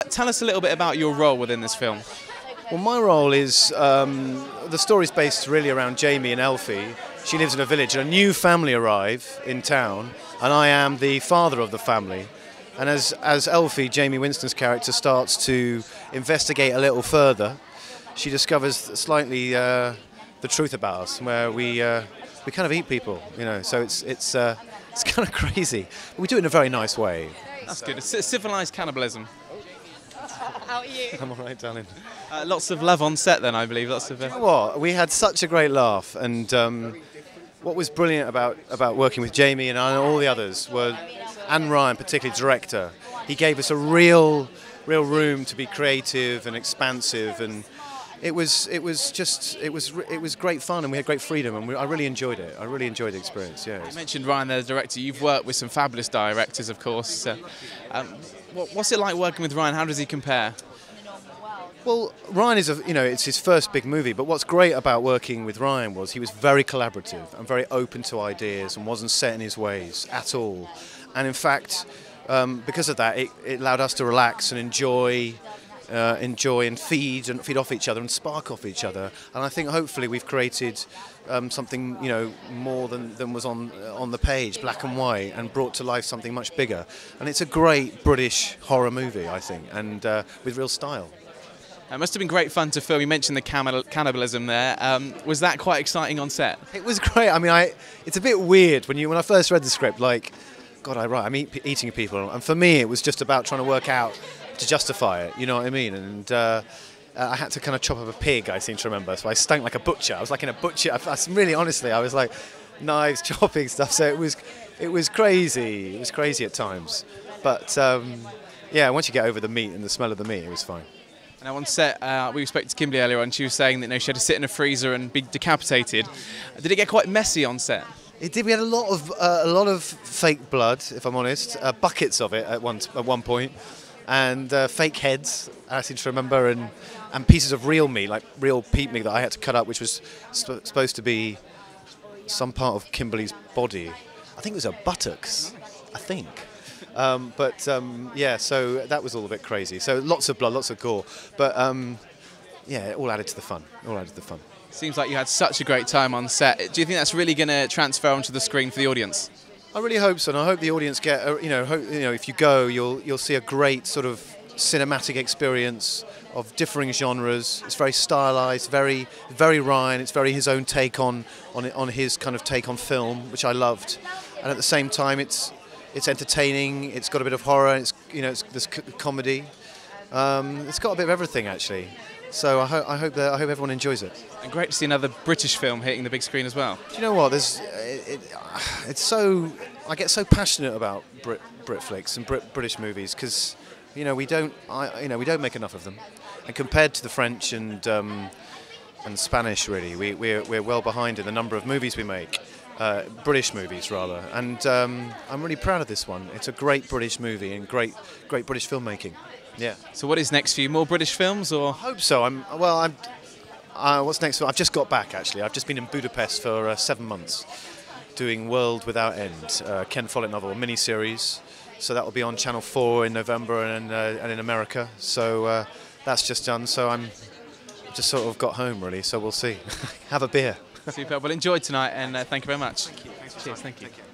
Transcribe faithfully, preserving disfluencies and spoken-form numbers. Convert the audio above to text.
tell us a little bit about your role within this film. Well, my role is, um, the story's based really around Jamie and Elfie. She lives in a village and a new family arrive in town, and I am the father of the family. And as, as Elfie, Jamie Winston's character, starts to investigate a little further, she discovers slightly uh, the truth about us, where we uh, we kind of eat people, you know. So it's it's uh, it's kind of crazy, but we do it in a very nice way. That's good. It's civilized cannibalism. How are you? I'm all right, darling. Uh, lots of love on set, then I believe. Lots of. Uh... You know what? We had such a great laugh, and um, what was brilliant about about working with Jamie and all the others were, and Ryan, particularly director. He gave us a real, real room to be creative and expansive, and it was it was just it was it was great fun, and we had great freedom, and we, I really enjoyed it. I really enjoyed the experience. Yeah. You mentioned Ryan, the director. You've worked with some fabulous directors, of course. So, um, what, what's it like working with Ryan? How does he compare? Well, Ryan is a, you know, it's his first big movie, but what's great about working with Ryan was he was very collaborative and very open to ideas and wasn't set in his ways at all. And in fact, um, because of that, it, it allowed us to relax and enjoy, uh, enjoy and feed and feed off each other and spark off each other. And I think hopefully we've created um, something, you know, more than, than was on on the page, black and white, and brought to life something much bigger. And it's a great British horror movie, I think, and uh, with real style. It must have been great fun to film. You mentioned the cannibalism there. Um, was that quite exciting on set? It was great. I mean, I it's a bit weird when you when I first read the script. Like, God, I write I'm eat, eating people, and for me, it was just about trying to work out to justify it. You know what I mean? And uh, I had to kind of chop up a pig. I seem to remember, so I stank like a butcher. I was like in a butcher. I, I really, honestly, I was like knives, chopping stuff. So it was it was crazy. It was crazy at times, but um, yeah, once you get over the meat and the smell of the meat, it was fine. Now on set, uh, we spoke to Kimberly earlier on. She was saying that you know, she had to sit in a freezer and be decapitated. Did it get quite messy on set? It did. We had a lot of uh, a lot of fake blood, if I'm honest, uh, buckets of it at one at one point, and uh, fake heads. I seem to remember, and and pieces of real meat, like real peat meat that I had to cut up, which was sp supposed to be some part of Kimberly's body. I think it was her buttocks. I think. Um, but um, yeah, so that was all a bit crazy. So lots of blood, lots of gore, but um, yeah, it all added to the fun. All added to the fun. Seems like you had such a great time on set. Do you think that's really going to transfer onto the screen for the audience? I really hope so, and I hope the audience get, uh, you know, hope, you know, if you go, you'll you'll see a great sort of cinematic experience of differing genres. It's very stylized, very very Ryan. It's very his own take on on on his kind of take on film, which I loved, and at the same time, it's. It's entertaining. It's got a bit of horror. It's you know, it's, there's comedy. Um, it's got a bit of everything actually. So I hope I hope that I hope everyone enjoys it. And great to see another British film hitting the big screen as well. Do you know what? There's it, it, it's so I get so passionate about Brit Brit flicks and Brit, British movies because you know we don't I you know we don't make enough of them, and compared to the French and um, and Spanish really, we we're we're well behind in the number of movies we make. Uh, British movies rather, and um, I'm really proud of this one. It's a great British movie and great, great British filmmaking. Yeah. So what is next for you? More British films, or? I hope so. I'm well. I'm. Uh, what's next? I've just got back actually. I've just been in Budapest for uh, seven months, doing World Without End, uh, Ken Follett novel, a mini-series. So that will be on Channel four in November and uh, and in America. So uh, that's just done. So I'm just sort of got home really. So we'll see. Have a beer. Super. Well, enjoy tonight, and uh, thank you very much. Thank you. Thanks for Cheers. time. Thank you. Thank you.